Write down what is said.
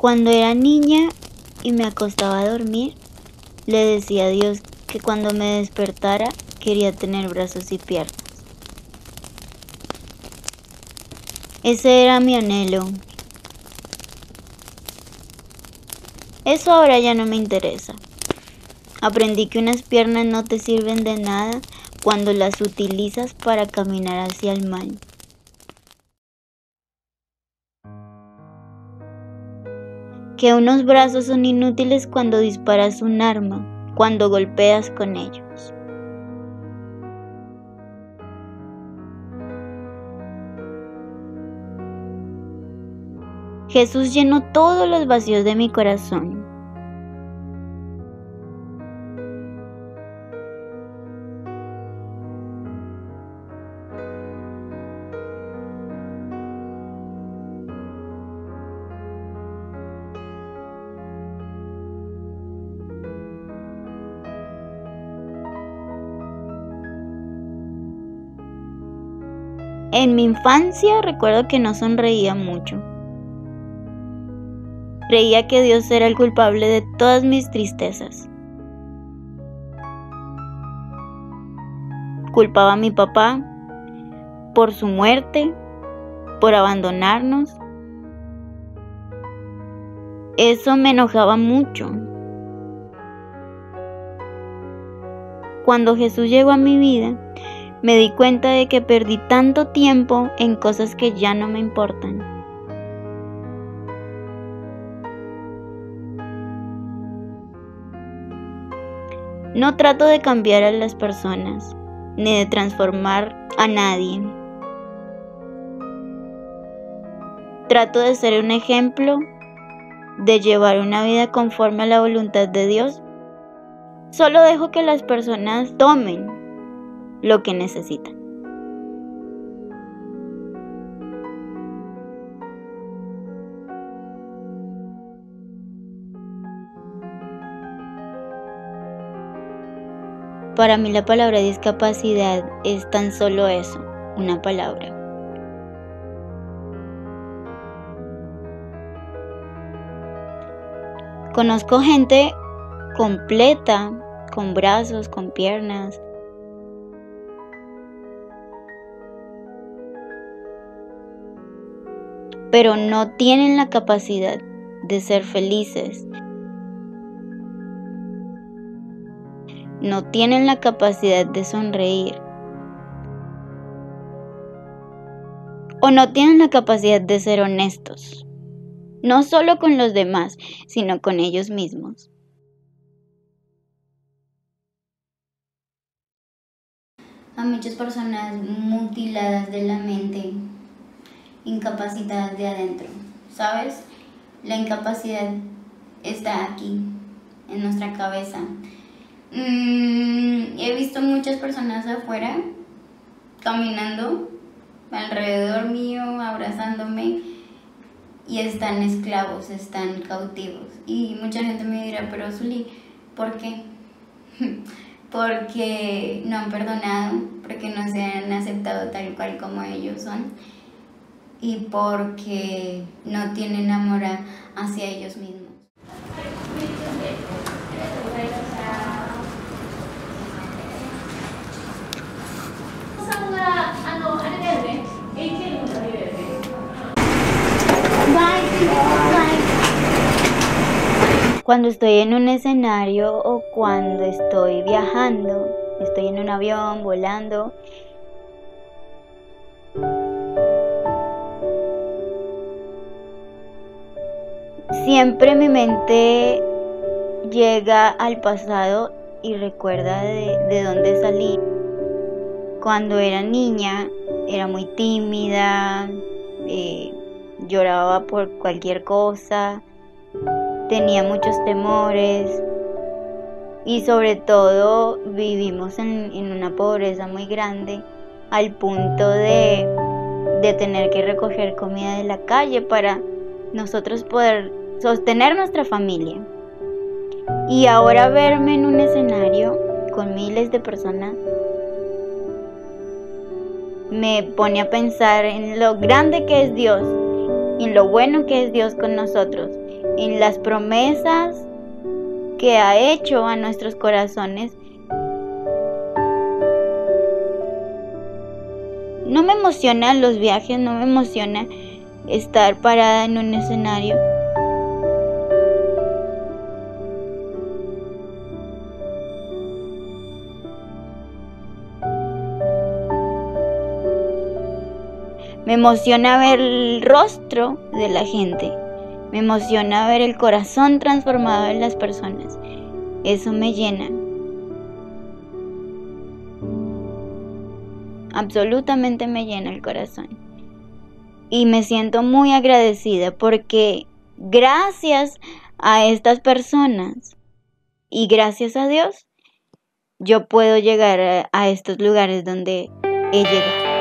Cuando era niña y me acostaba a dormir, le decía a Dios que cuando me despertara quería tener brazos y piernas. Ese era mi anhelo. Eso ahora ya no me interesa. Aprendí que unas piernas no te sirven de nada cuando las utilizas para caminar hacia el mal. Que unos brazos son inútiles cuando disparas un arma, cuando golpeas con ellos. Jesús llenó todos los vacíos de mi corazón. En mi infancia recuerdo que no sonreía mucho. Creía que Dios era el culpable de todas mis tristezas. Culpaba a mi papá por su muerte, por abandonarnos. Eso me enojaba mucho. Cuando Jesús llegó a mi vida, me di cuenta de que perdí tanto tiempo en cosas que ya no me importan. No trato de cambiar a las personas, ni de transformar a nadie. Trato de ser un ejemplo, de llevar una vida conforme a la voluntad de Dios. Solo dejo que las personas tomen lo que necesitan. Para mí la palabra discapacidad es tan solo eso, una palabra. Conozco gente completa, con brazos, con piernas. Pero no tienen la capacidad de ser felices. No tienen la capacidad de sonreír. O no tienen la capacidad de ser honestos. No solo con los demás, sino con ellos mismos. A muchas personas mutiladas de la mente, incapacitadas de adentro, ¿sabes? La incapacidad está aquí, en nuestra cabeza. He visto muchas personas afuera, caminando alrededor mío, abrazándome, y están esclavos, están cautivos. Y mucha gente me dirá, pero Zuli, ¿por qué? Porque no han perdonado, porque no se han aceptado tal cual como ellos son, y porque no tienen amor hacia ellos mismos. Cuando estoy en un escenario o cuando estoy viajando, estoy en un avión, volando, siempre mi mente llega al pasado y recuerda de dónde salí. Cuando era niña era muy tímida, lloraba por cualquier cosa, tenía muchos temores y sobre todo vivimos en una pobreza muy grande al punto de tener que recoger comida de la calle para nosotros poder sostener nuestra familia. Y ahora verme en un escenario con miles de personas me pone a pensar en lo grande que es Dios y en lo bueno que es Dios con nosotros, en las promesas que ha hecho a nuestros corazones. No me emocionan los viajes, no me emociona estar parada en un escenario. Me emociona ver el rostro de la gente. Me emociona ver el corazón transformado en las personas. Eso me llena. Absolutamente me llena el corazón. Y me siento muy agradecida porque gracias a estas personas y gracias a Dios, yo puedo llegar a estos lugares donde he llegado.